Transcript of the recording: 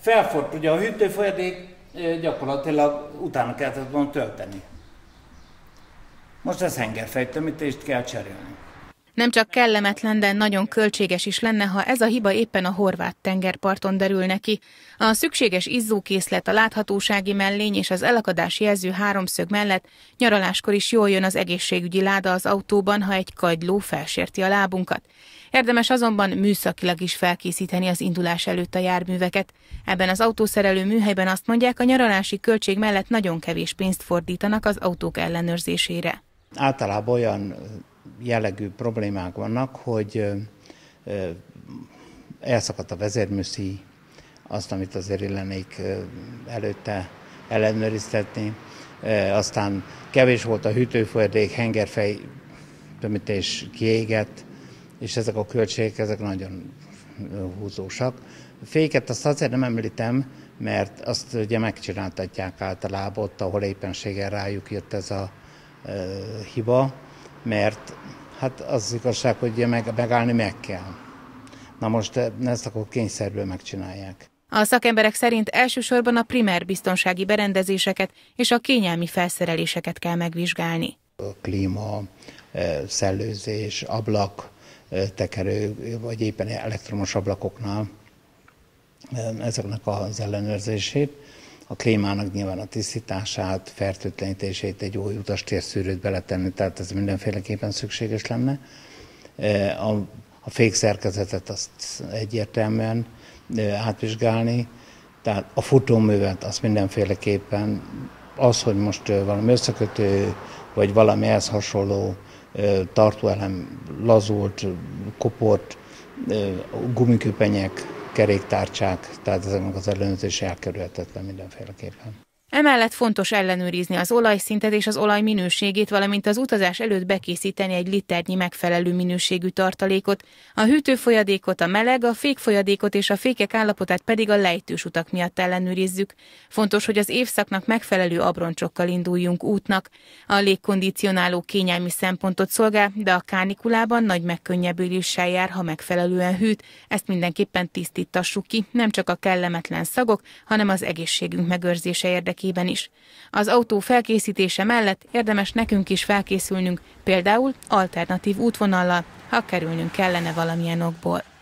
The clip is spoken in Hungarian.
Felforrt, ugye a hűtőfolyadék gyakorlatilag utána kellett volna tölteni. Most ez hengerfejtömítést kell cserélni. Nem csak kellemetlen, de nagyon költséges is lenne, ha ez a hiba éppen a horvát tengerparton derülne ki. A szükséges izzókészlet, a láthatósági mellény és az elakadás jelző háromszög mellett nyaraláskor is jól jön az egészségügyi láda az autóban, ha egy kagyló felsérti a lábunkat. Érdemes azonban műszakilag is felkészíteni az indulás előtt a járműveket. Ebben az autószerelő műhelyben azt mondják, a nyaralási költség mellett nagyon kevés pénzt fordítanak az autók ellenőrzésére. Általában olyan jellegű problémák vannak, hogy elszakadt a vezérműszíj, azt, amit azért illenék előtte ellenőriztetni. Aztán kevés volt a hűtőfolyadék, hengerfej tömítés kiégett, és ezek a költségek ezek nagyon húzósak. A féket azt azért nem említem, mert azt ugye megcsináltatják általában ott, ahol éppenséggel rájuk jött ez a hiba, mert hát az igazság, hogy megállni meg kell. Na most ezt akkor kényszerből megcsinálják. A szakemberek szerint elsősorban a primer biztonsági berendezéseket és a kényelmi felszereléseket kell megvizsgálni. A klíma, szellőzés, ablak, tekerő, vagy éppen elektromos ablakoknál ezeknek az ellenőrzését. A klímának nyilván a tisztítását, fertőtlenítését, egy új utastérszűrőt beletenni, tehát ez mindenféleképpen szükséges lenne. A fékszerkezetet azt egyértelműen átvizsgálni, tehát a futóművet azt mindenféleképpen, az, hogy most valami összekötő, vagy valami ehhez hasonló tartóelem lazult, kopott, gumiköpenyek, keréktárcsák, tehát ezeknek az ellenőrzése elkerülhetetlen mindenféleképpen. Emellett fontos ellenőrizni az olajszintet és az olaj minőségét, valamint az utazás előtt bekészíteni egy liternyi megfelelő minőségű tartalékot, a hűtőfolyadékot, a meleg, a fékfolyadékot és a fékek állapotát pedig a lejtős utak miatt ellenőrizzük. Fontos, hogy az évszaknak megfelelő abroncsokkal induljunk útnak. A légkondicionáló kényelmi szempontot szolgál, de a kánikulában nagy megkönnyebbüléssel jár, ha megfelelően hűt. Ezt mindenképpen tisztítassuk ki, nem csak a kellemetlen szagok, hanem az egészségünk megőrzése érdekében is. Az autó felkészítése mellett érdemes nekünk is felkészülnünk, például alternatív útvonallal, ha kerülnünk kellene valamilyen okból.